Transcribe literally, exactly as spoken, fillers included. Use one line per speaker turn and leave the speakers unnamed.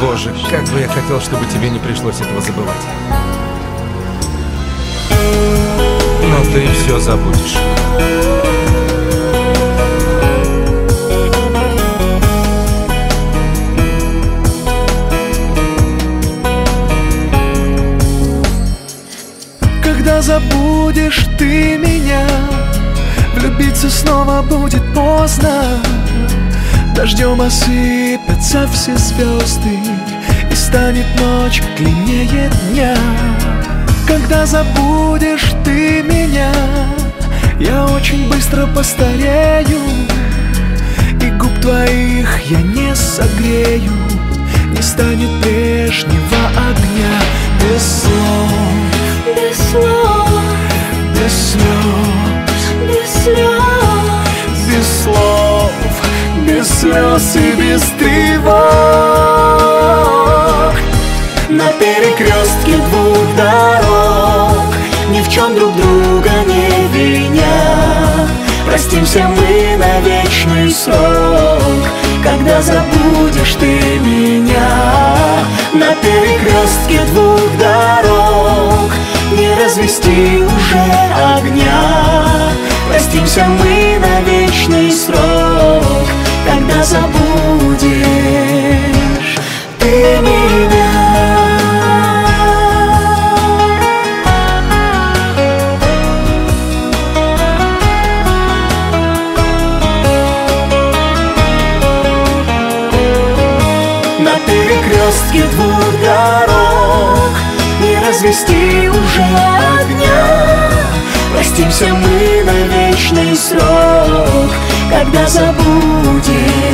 Боже, как бы я хотел, чтобы тебе не пришлось этого забывать. Но ты все забудешь.
Когда забудешь ты меня, влюбиться снова будет поздно. Дождем осыпятся все звезды, и станет ночь длиннее дня. Когда забудешь ты меня, я очень быстро постарею, и губ твоих я не согрею. Не станет прежнего огня. Без слов,
без слов,
без слез,
без слез,
без слов, без слез и без тревог. На перекрестке двух дорог, ни в чем друг друга не виня, простимся мы на вечный срок. Когда забудешь ты меня, на перекрестке двух дорог, не развести уже огня, простимся мы на вечный срок. Когда забудешь ты меня. На перекрестке двух дорог, не развести уже огня, простимся мы на вечный срок. Когда забудешь